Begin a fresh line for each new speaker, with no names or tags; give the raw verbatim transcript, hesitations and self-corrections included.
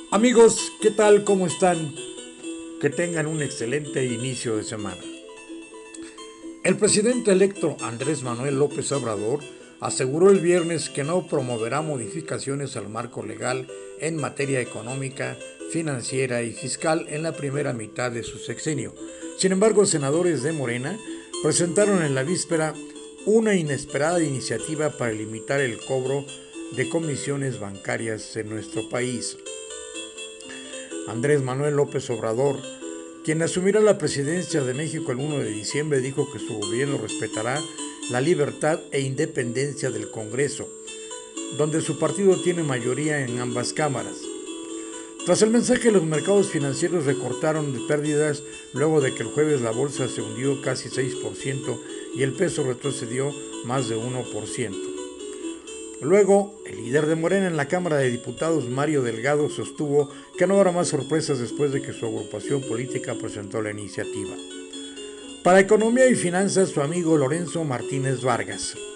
Amigos, ¿qué tal? ¿Cómo están? Que tengan un excelente inicio de semana. El presidente electo Andrés Manuel López Obrador aseguró el viernes que no promoverá modificaciones al marco legal en materia económica, financiera y fiscal en la primera mitad de su sexenio. Sin embargo, senadores de Morena presentaron en la víspera una inesperada iniciativa para limitar el cobro de comisiones bancarias en nuestro país. Andrés Manuel López Obrador, quien asumirá la presidencia de México el primero de diciembre, dijo que su gobierno respetará la libertad e independencia del Congreso, donde su partido tiene mayoría en ambas cámaras. Tras el mensaje, los mercados financieros recortaron pérdidas luego de que el jueves la bolsa se hundió casi seis por ciento y el peso retrocedió más de uno por ciento. Luego, el líder de Morena en la Cámara de Diputados, Mario Delgado, sostuvo que no habrá más sorpresas después de que su agrupación política presentó la iniciativa. Para Economía y Finanzas, su amigo Lorenzo Martínez Vargas.